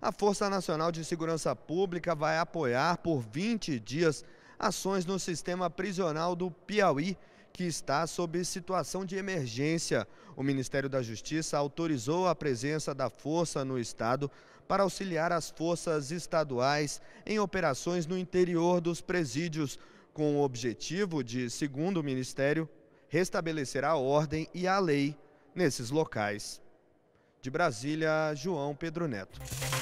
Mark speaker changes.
Speaker 1: A Força Nacional de Segurança Pública vai apoiar por 20 dias ações no sistema prisional do Piauí, que está sob situação de emergência. O Ministério da Justiça autorizou a presença da força no estado para auxiliar as forças estaduais em operações no interior dos presídios, com o objetivo de, segundo o Ministério, restabelecer a ordem e a lei nesses locais. De Brasília, João Pedro Neto.